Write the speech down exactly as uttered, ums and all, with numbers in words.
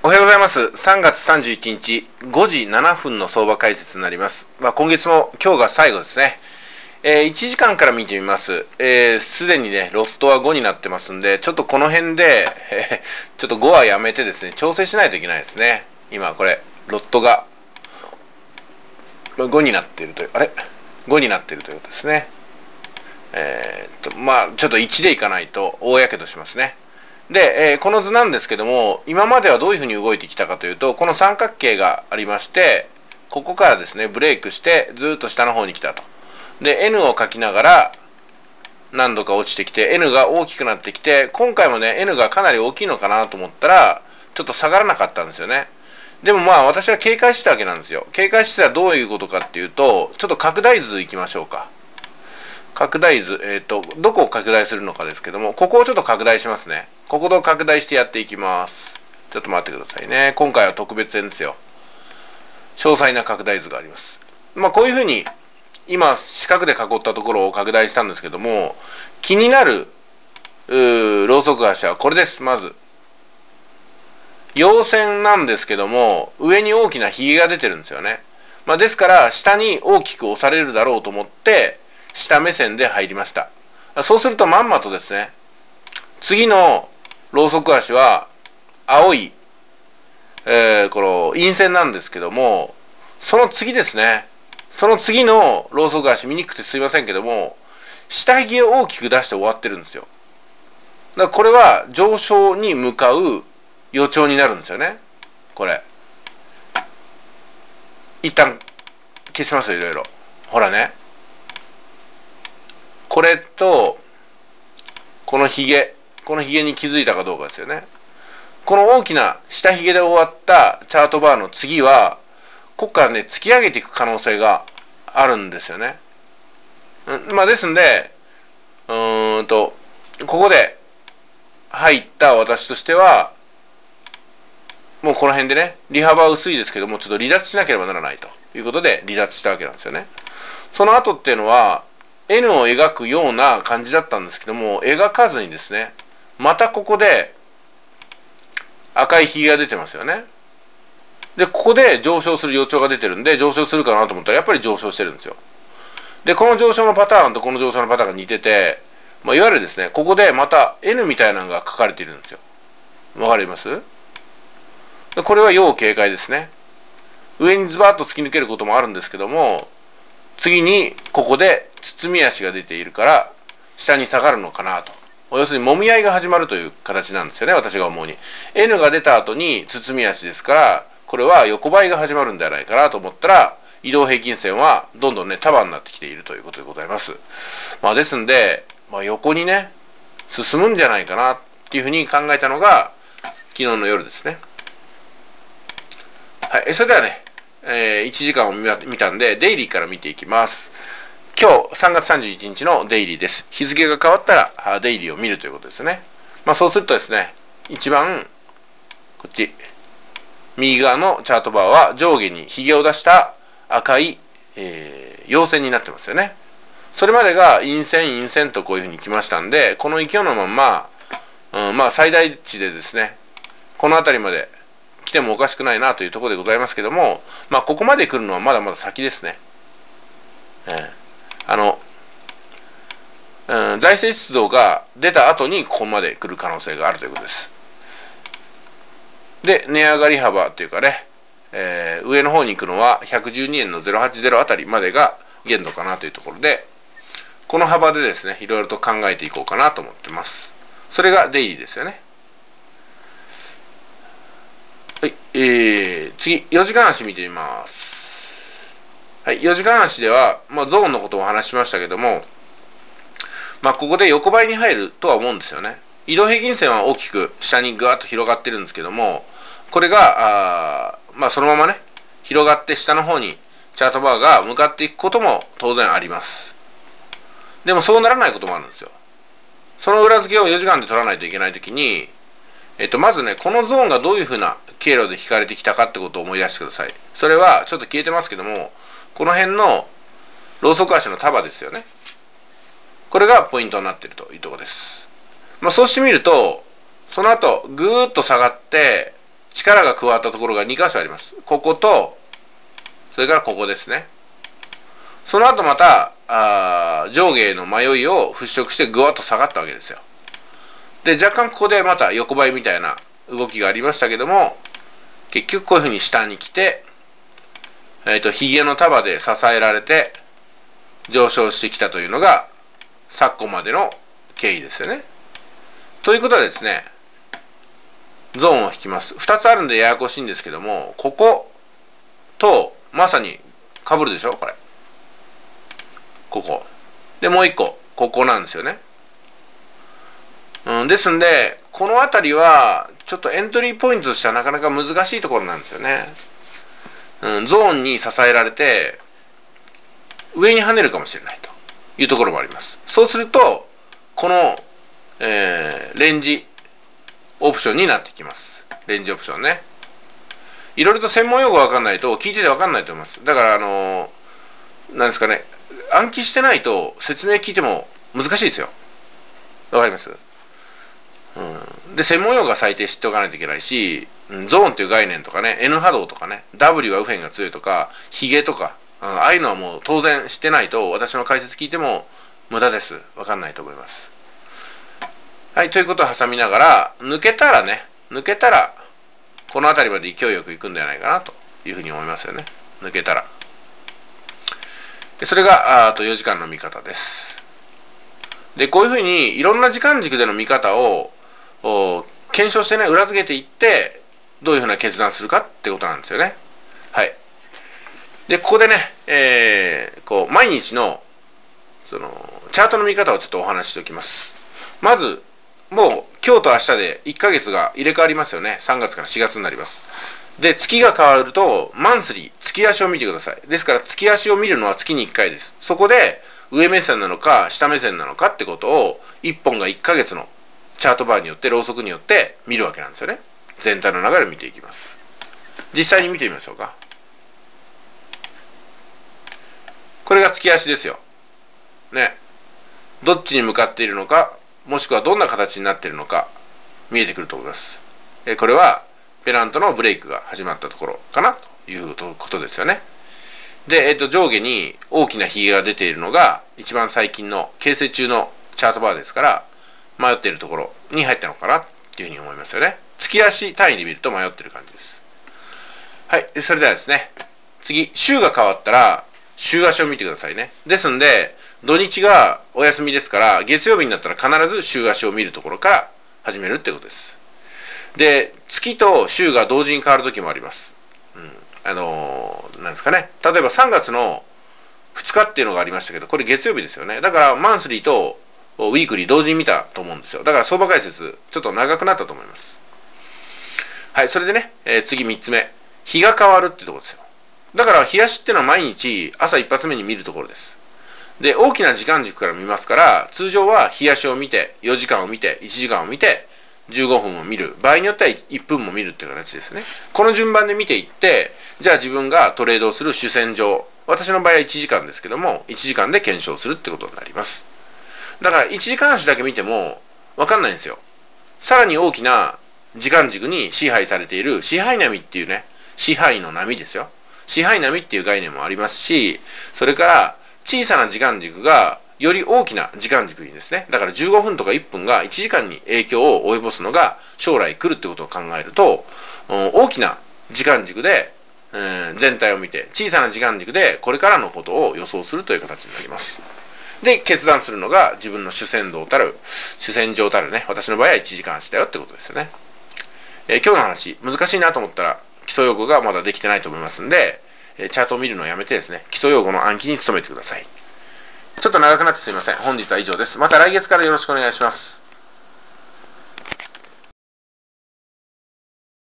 おはようございます。さんがつさんじゅういちにちごじななふんの相場解説になります。まあ、今月も今日が最後ですね。えー、いちじかんから見てみます。えー、すでにね、ロットはごになってますんで、ちょっとこの辺で、えー、ちょっとごはやめてですね、調整しないといけないですね。今これ、ロットがごになっているという、あれ ?ご になっているということですね。えー、っと、まあ、ちょっといちでいかないと大やけどしますね。で、えー、この図なんですけども、今まではどういうふうに動いてきたかというと、この三角形がありまして、ここからですね、ブレイクして、ずっと下の方に来たと。で、N を書きながら、何度か落ちてきて、N が大きくなってきて、今回もね、N がかなり大きいのかなと思ったら、ちょっと下がらなかったんですよね。でもまあ、私は警戒してたわけなんですよ。警戒してたらどういうことかっていうと、ちょっと拡大図いきましょうか。拡大図、えっと、どこを拡大するのかですけども、ここをちょっと拡大しますね。ここを拡大してやっていきます。ちょっと待ってくださいね。今回は特別編ですよ。詳細な拡大図があります。まあ、こういうふうに、今、四角で囲ったところを拡大したんですけども、気になる、ローソク足はこれです、まず。陽線なんですけども、上に大きなひげが出てるんですよね。まあ、ですから、下に大きく押されるだろうと思って、下目線で入りました。そうするとまんまとですね、次のローソク足は青い、えー、この陰線なんですけども、その次ですね、その次のローソク足見にくくてすいませんけども、下髭を大きく出して終わってるんですよ。だからこれは上昇に向かう予兆になるんですよね。これ。一旦消しますよ、いろいろ。ほらね。これと、このヒゲ、このヒゲに気づいたかどうかですよね。この大きな下ヒゲで終わったチャートバーの次は、ここからね、突き上げていく可能性があるんですよね。んまあ、ですんで、うーんと、ここで入った私としては、もうこの辺でね、利幅は薄いですけども、ちょっと離脱しなければならないということで離脱したわけなんですよね。その後っていうのは、N を描くような感じだったんですけども、描かずにですね、またここで赤いひげが出てますよね。で、ここで上昇する予兆が出てるんで、上昇するかなと思ったらやっぱり上昇してるんですよ。で、この上昇のパターンとこの上昇のパターンが似てて、まあ、いわゆるですね、ここでまた N みたいなのが書かれているんですよ。わかります？これは要警戒ですね。上にズバッと突き抜けることもあるんですけども、次にここで包み足が出ているから下に下がるのかなと。要するに揉み合いが始まるという形なんですよね、私が思うに。N が出た後に包み足ですから、これは横ばいが始まるんではないかなと思ったら、移動平均線はどんどんね、束になってきているということでございます。まあ、ですんで、まあ、横にね、進むんじゃないかなっていうふうに考えたのが、昨日の夜ですね。はい、それではね、えー、いちじかんを見たんで、デイリーから見ていきます。今日さんがつさんじゅういちにちのデイリーです。日付が変わったらデイリーを見るということですね。まあそうするとですね、一番こっち右側のチャートバーは上下にヒゲを出した赤い、えー、陽線になってますよね。それまでが陰線陰線とこういうふうに来ましたんで、この勢いのまま、うん、まあ最大値でですね、この辺りまで来てもおかしくないなというところでございますけども、まあここまで来るのはまだまだ先ですね。えーあの、うん、財政出動が出た後にここまで来る可能性があるということです。で、値上がり幅というかね、えー、上の方に行くのはひゃくじゅうにえんのゼロはちゼロあたりまでが限度かなというところで、この幅でですね、いろいろと考えていこうかなと思ってます。それがデイリーですよね。はい、えー、次、よじかん足見てみます。はい、よじかん足では、まあ、ゾーンのことをお話ししましたけども、まあ、ここで横ばいに入るとは思うんですよね。移動平均線は大きく下にぐわっと広がってるんですけども、これが、あまあ、そのままね、広がって下の方にチャートバーが向かっていくことも当然あります。でもそうならないこともあるんですよ。その裏付けをよじかんで取らないといけないときに、えっと、まずね、このゾーンがどういうふうな経路で引かれてきたかってことを思い出してください。それはちょっと消えてますけども、この辺のローソク足の束ですよね。これがポイントになっているというところです。まあ、そうしてみると、その後ぐーっと下がって力が加わったところがに箇所あります。ここと、それからここですね。その後また、あ上下への迷いを払拭してぐわっと下がったわけですよ。で、若干ここでまた横ばいみたいな動きがありましたけども、結局こういうふうに下に来て、えっと、髭の束で支えられて上昇してきたというのが、昨今までの経緯ですよね。ということはですね、ゾーンを引きます。ふたつあるんでややこしいんですけども、こことまさに被るでしょこれ。ここ。で、もう一個、ここなんですよね。うん、ですんで、この辺りは、ちょっとエントリーポイントとしてはなかなか難しいところなんですよね。うん、ゾーンに支えられて、上に跳ねるかもしれないというところもあります。そうすると、この、えー、レンジオプションになってきます。レンジオプションね。いろいろと専門用語がわかんないと、聞いててわかんないと思います。だから、あのー、なんですかね、暗記してないと説明聞いても難しいですよ。わかります？うん、で、専門用語が最低知っておかないといけないし、ゾーンという概念とかね、N 波動とかね、W は右辺が強いとか、ヒゲとか、うん、ああいうのはもう当然知ってないと、私の解説聞いても無駄です。わかんないと思います。はい、ということを挟みながら、抜けたらね、抜けたら、この辺りまで勢いよくいくんじゃないかなというふうに思いますよね。抜けたら。でそれが、あとよじかんの見方です。で、こういうふうにいろんな時間軸での見方を検証してね、裏付けていって、どういうふうな決断するかってことなんですよね。はい。で、ここでね、えー、こう、毎日の、その、チャートの見方をちょっとお話ししておきます。まず、もう、今日と明日でいっかげつが入れ替わりますよね。さんがつからしがつになります。で、月が変わると、マンスリー、月足を見てください。ですから、月足を見るのは月にいっかいです。そこで、上目線なのか、下目線なのかってことを、いっぽんがいっかげつのチャートバーによって、ローソクによって見るわけなんですよね。全体の流れを見ていきます。実際に見てみましょうか。これが月足ですよ。ね。どっちに向かっているのか、もしくはどんな形になっているのか、見えてくると思います。えこれは、ペナントのブレイクが始まったところかなということですよね。で、えっと、上下に大きなヒゲが出ているのが、一番最近の形成中のチャートバーですから、迷っているところに入ったのかなっていうふうに思いますよね。月足単位で見ると迷ってる感じです。はい。それではですね、次、週が変わったら、週足を見てくださいね。ですんで、土日がお休みですから、月曜日になったら必ず週足を見るところから始めるってことです。で、月と週が同時に変わるときもあります。うん。あのー、なんですかね。例えばさんがつのふつかっていうのがありましたけど、これ月曜日ですよね。だから、マンスリーとウィークリー同時に見たと思うんですよ。だから相場解説、ちょっと長くなったと思います。はい、それでね、えー、次みっつめ。日が変わるってところですよ。だから、日足っていうのは毎日朝一発目に見るところです。で、大きな時間軸から見ますから、通常は日足を見て、よじかんを見て、いちじかんを見て、じゅうごふんを見る。場合によってはいっぷんも見るっていう形ですね。この順番で見ていって、じゃあ自分がトレードをする主戦場。私の場合はいちじかんですけども、いちじかんで検証するってことになります。だからいちじかん足だけ見てもわかんないんですよ。さらに大きな時間軸に支配されている支配波っていうね、支配の波ですよ。支配波っていう概念もありますし、それから小さな時間軸がより大きな時間軸にですね、だからじゅうごふんとかいっぷんがいちじかんに影響を及ぼすのが将来来るってことを考えると、大きな時間軸で、えー、全体を見て、小さな時間軸でこれからのことを予想するという形になります。で、決断するのが自分の主戦道たる、主戦場たるね、私の場合はいちじかん足だよってことですよね。えー、今日の話、難しいなと思ったら、基礎用語がまだできてないと思いますんで、えー、チャートを見るのをやめてですね、基礎用語の暗記に努めてください。ちょっと長くなってすみません。本日は以上です。また来月からよろしくお願いします。